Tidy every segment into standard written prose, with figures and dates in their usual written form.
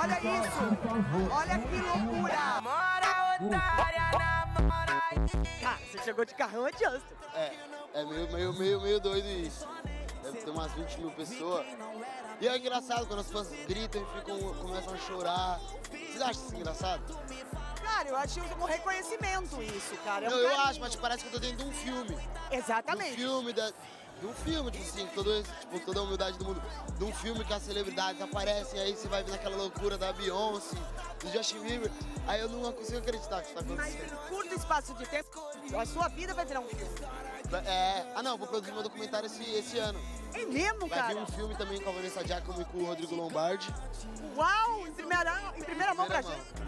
Olha isso! Olha que loucura! Namora, otária, namora. Cara, você chegou de carrão adiante. É meio doido isso. Deve ter umas 20 mil pessoas. E é engraçado quando as pessoas gritam e começam a chorar. Vocês acham isso engraçado? Cara, eu acho um reconhecimento isso, cara. Não, eu acho, mas parece que eu tô dentro de um filme. Exatamente. De um filme, tipo assim, toda a humildade do mundo. De um filme que as celebridades aparecem, aí você vai ver naquela loucura da Beyoncé, do Justin Bieber. Aí eu não consigo acreditar que isso tá acontecendo. Mas em curto espaço de tempo, a sua vida vai virar um filme. Não, vou produzir meu documentário esse ano. É mesmo, Vai cara? vir um filme também com a Vanessa Giacomo e com o Rodrigo Lombardi. Uau! Em primeira mão pra gente.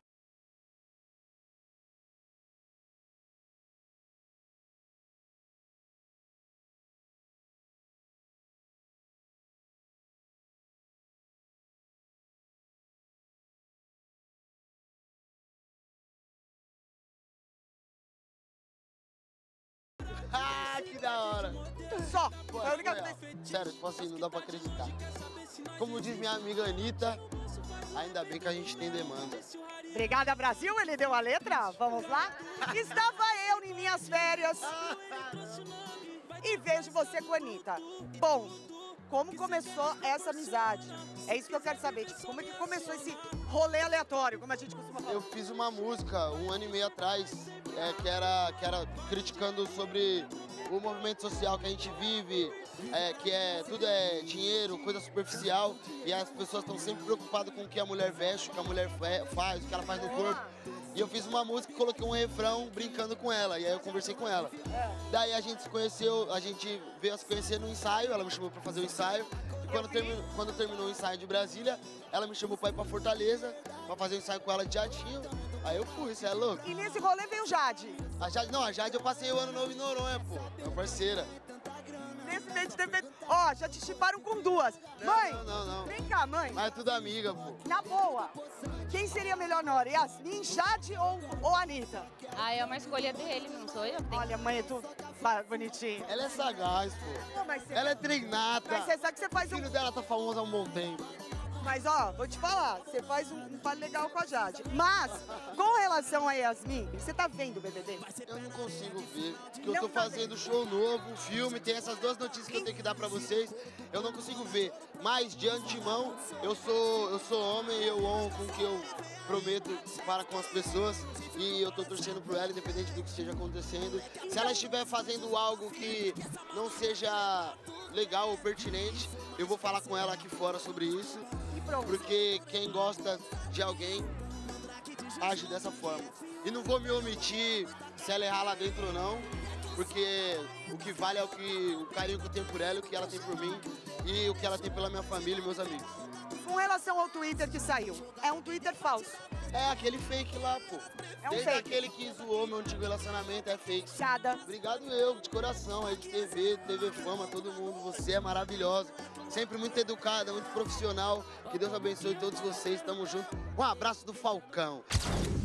Ah, que da hora! Só! Pô, Foi a única foi, vez. sério, tipo assim, não dá pra acreditar. Como diz minha amiga Anitta, ainda bem que a gente tem demanda. Obrigada, Brasil, ele deu a letra. Vamos lá? Estava eu em minhas férias e vejo você com a Anitta. Bom, como começou essa amizade? É isso que eu quero saber. Tipo, como é que começou esse rolê aleatório, como a gente costuma falar? Eu fiz uma música 1 ano e meio atrás, que era criticando sobre o movimento social que a gente vive, que tudo é dinheiro, coisa superficial, e as pessoas estão sempre preocupadas com o que a mulher veste, o que a mulher faz, o que ela faz no corpo. E eu fiz uma música e coloquei um refrão brincando com ela, e aí eu conversei com ela. Daí a gente se conheceu, a gente veio a se conhecer no ensaio, ela me chamou pra fazer o ensaio. E quando terminou o ensaio de Brasília, ela me chamou pra ir pra Fortaleza, pra fazer o ensaio com ela de jatinho. Aí eu fui, você é louco? E nesse rolê veio o Jade. A Jade eu passei o ano novo em Noronha, pô. É uma parceira. Nesse date teve... Ó, já te chiparam com duas. Mãe! Não. Vem cá, mãe. Mas é tudo amiga, pô. Na boa, quem seria melhor na hora? Yasmin, Jade ou Anitta? Ah, é uma escolha dele, não sou eu. Olha, mãe, tu bonitinha. Ela é sagaz, pô. Não, mas você... Ela é treinada. Mas você sabe que você faz O filho dela tá famoso há um bom tempo. Mas, ó, vou te falar, você faz um par legal com a Jade. Mas, com relação a Yasmin, você tá vendo o BBB? Eu não consigo ver, porque eu Não tô tá fazendo show novo, filme, tem essas duas notícias que eu tenho que dar pra vocês. Eu não consigo ver, mas de antemão, eu sou homem e eu honro com o que eu prometo para com as pessoas. E eu tô torcendo por ela, independente do que esteja acontecendo. Se ela estiver fazendo algo que não seja legal ou pertinente, eu vou falar com ela aqui fora sobre isso. Porque quem gosta de alguém age dessa forma. E não vou me omitir se ela errar lá dentro ou não, porque o que vale é o carinho que eu tenho por ela, o que ela tem por mim e o que ela tem pela minha família e meus amigos. Com relação ao Twitter que saiu, é um Twitter falso. É aquele fake lá, pô. É um Desde fake. aquele que zoou meu antigo relacionamento, é fake. Cada. Obrigado eu, de coração, aí de TV Fama, todo mundo. Você é maravilhosa. Sempre muito educada, muito profissional. Que Deus abençoe todos vocês, tamo junto. Um abraço do Falcão.